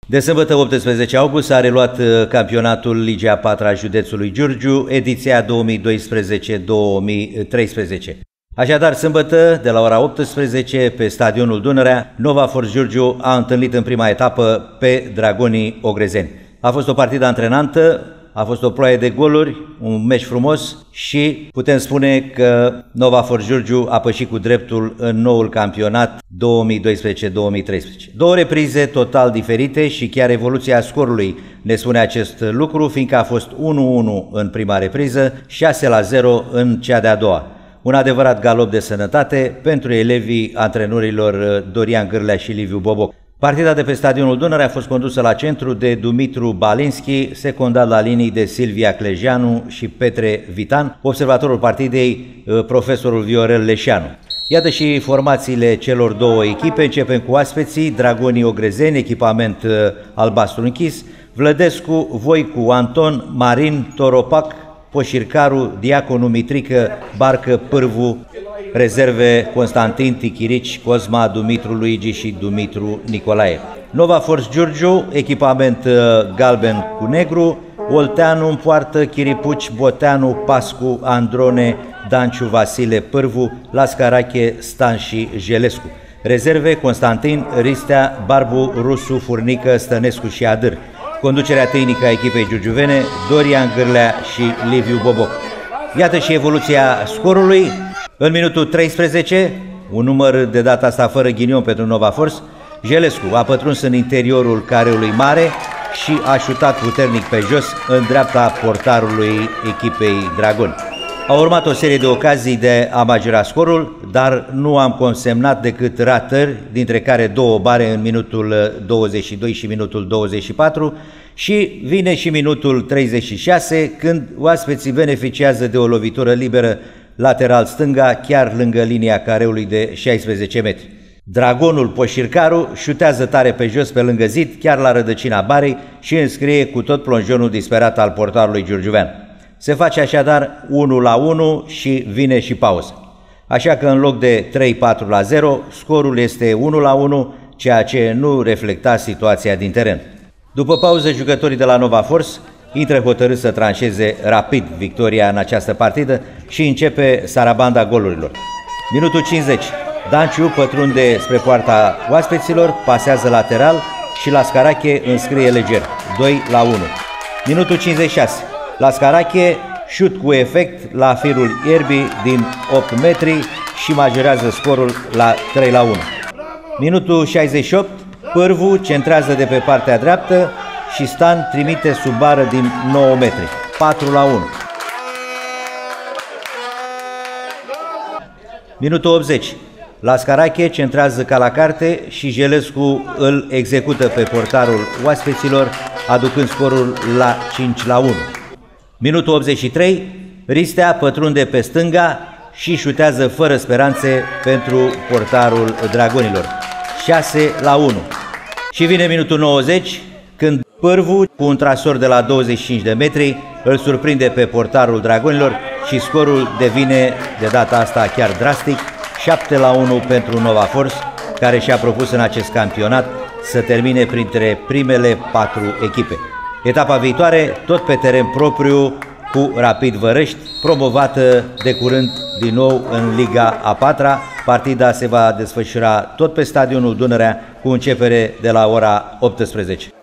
De sâmbătă 18 august a reluat campionatul Ligii a 4-a județului Giurgiu, ediția 2012-2013. Așadar, sâmbătă, de la ora 18, pe stadionul Dunărea, Nova Force Giurgiu a întâlnit în prima etapă pe Dragonii Ogrezeni. A fost o partidă antrenantă, a fost o ploaie de goluri, un meci frumos și putem spune că Nova Force Giurgiu a pășit cu dreptul în noul campionat 2012-2013. Două reprize total diferite și chiar evoluția scorului ne spune acest lucru, fiindcă a fost 1-1 în prima repriză, 6-0 în cea de-a doua. Un adevărat galop de sănătate pentru elevii antrenorilor Dorian Gârlea și Liviu Boboc. Partida de pe stadionul Dunăre a fost condusă la centru de Dumitru Balinski, secundat la linii de Silvia Clejeanu și Petre Vitan, observatorul partidei profesorul Viorel Leșeanu. Iată și formațiile celor două echipe. Începem cu oaspeții, Dragonii Ogrezeni, echipament albastru închis, Vlădescu, Voicu, Anton, Marin, Toropac, Poșircaru, Diaconu, Mitrică, Barcă, Pârvu, rezerve Constantin, Tichirici, Cosma, Dumitru Luigi și Dumitru Nicolae. Nova Force Giurgiu, echipament galben cu negru, Olteanu în poartă, Chiripuci, Boteanu, Pascu, Androne, Danciu, Vasile, Pârvu, Lascarache, Stan și Jelescu. Rezerve Constantin, Ristea, Barbu, Rusu, Furnică, Stănescu și Adâr. Conducerea tehnică a echipei giurgiuvene, Dorian Gârlea și Liviu Boboc. Iată și evoluția scorului. În minutul 13, un număr de data asta fără ghinion pentru Nova Force, Jelescu a pătruns în interiorul careului mare și a șutat puternic pe jos în dreapta portarului echipei Dragoni. A urmat o serie de ocazii de a majora scorul, dar nu am consemnat decât ratări, dintre care două bare în minutul 22 și minutul 24 și vine și minutul 36, când oaspeții beneficiază de o lovitură liberă lateral stânga, chiar lângă linia careului de 16 metri. Dragonul Poșircaru șutează tare pe jos pe lângă zid, chiar la rădăcina barei și înscrie cu tot plonjonul disperat al portarului giurgiuvean. Se face așadar 1-1 și vine și pauză. Așa că în loc de 3-4-0, scorul este 1-1, ceea ce nu reflecta situația din teren. După pauză, jucătorii de la Nova Force intră hotărâți să tranșeze rapid victoria în această partidă și începe sarabanda golurilor. Minutul 50. Danciu pătrunde spre poarta oaspeților, pasează lateral și Lascarache înscrie leger, 2-1. Minutul 56. Lascarache, șut cu efect la firul ierbii din 8 metri și majorează scorul la 3-1. Minutul 68. Pârvu centrează de pe partea dreaptă și Stan trimite sub bară din 9 metri, 4-1. Minutul 80. Lascarache centrează ca la carte și Jelescu îl execută pe portarul oaspeților, aducând scorul la 5-1. Minutul 83. Ristea pătrunde pe stânga și șutează fără speranțe pentru portarul Dragonilor, 6-1. Și vine minutul 90, când Pârvu, cu un trasor de la 25 de metri, îl surprinde pe portarul Dragonilor și scorul devine de data asta chiar drastic, 7-1 pentru Nova Force, care și-a propus în acest campionat să termine printre primele 4 echipe. Etapa viitoare, tot pe teren propriu, cu Rapid Vărăști, promovată de curând din nou în Liga a 4-a. Partida se va desfășura tot pe stadionul Dunărea, cu începere de la ora 18.